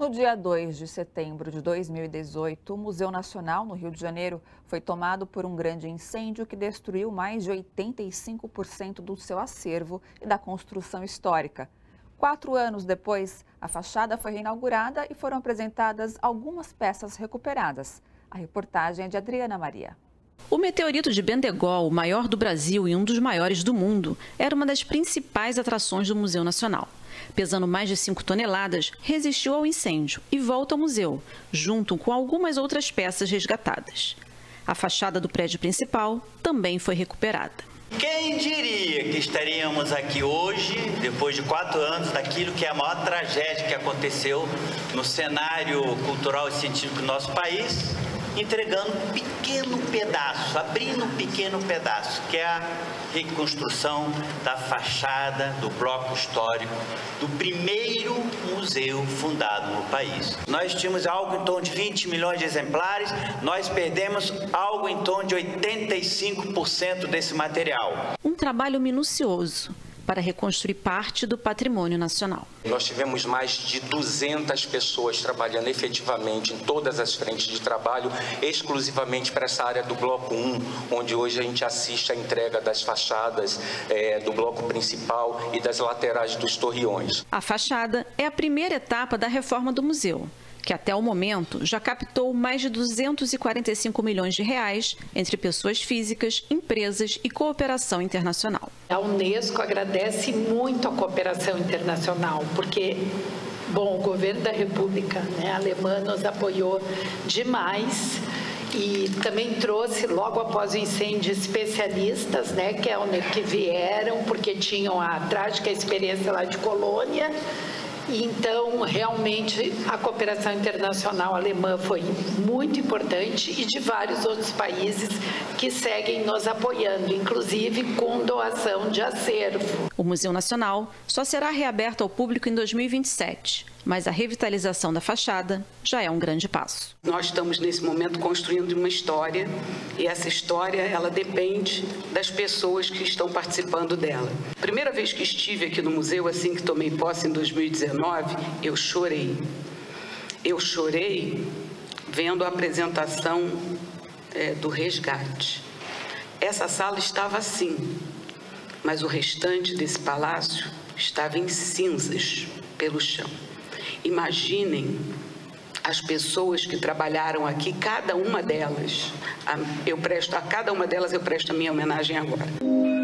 No dia 2 de setembro de 2018, o Museu Nacional, no Rio de Janeiro, foi tomado por um grande incêndio que destruiu mais de 85% do seu acervo e da construção histórica. 4 anos depois, a fachada foi reinaugurada e foram apresentadas algumas peças recuperadas. A reportagem é de Adriana Maria. O meteorito de Bendegol, o maior do Brasil e um dos maiores do mundo, era uma das principais atrações do Museu Nacional. Pesando mais de 5 toneladas, resistiu ao incêndio e volta ao museu, junto com algumas outras peças resgatadas. A fachada do prédio principal também foi recuperada. Quem diria que estaríamos aqui hoje, depois de 4 anos, daquilo que é a maior tragédia que aconteceu no cenário cultural e científico do nosso país, entregando um pequeno pedaço, abrindo um pequeno pedaço, que é a reconstrução da fachada do bloco histórico do primeiro museu fundado no país. Nós tínhamos algo em torno de 20 milhões de exemplares, nós perdemos algo em torno de 85% desse material. Um trabalho minucioso para reconstruir parte do patrimônio nacional. Nós tivemos mais de 200 pessoas trabalhando efetivamente em todas as frentes de trabalho, exclusivamente para essa área do bloco 1, onde hoje a gente assiste a entrega das fachadas do bloco principal e das laterais dos torreões. A fachada é a primeira etapa da reforma do museu, que até o momento já captou mais de 245 milhões de reais entre pessoas físicas, empresas e cooperação internacional. A Unesco agradece muito a cooperação internacional, porque, bom, o governo da República alemã nos apoiou demais e também trouxe, logo após o incêndio, especialistas, que vieram porque tinham a trágica experiência lá de Colônia. Então, realmente, a cooperação internacional alemã foi muito importante e de vários outros países que seguem nos apoiando, inclusive com doação de acervo. O Museu Nacional só será reaberto ao público em 2027, mas a revitalização da fachada já é um grande passo. Nós estamos, nesse momento, construindo uma história e essa história ela depende das pessoas que estão participando dela. Primeira vez que estive aqui no museu, assim que tomei posse em 2019, eu chorei. Eu chorei vendo a apresentação do resgate. Essa sala estava assim, mas o restante desse palácio estava em cinzas pelo chão. Imaginem as pessoas que trabalharam aqui, cada uma delas. A cada uma delas eu presto a minha homenagem agora.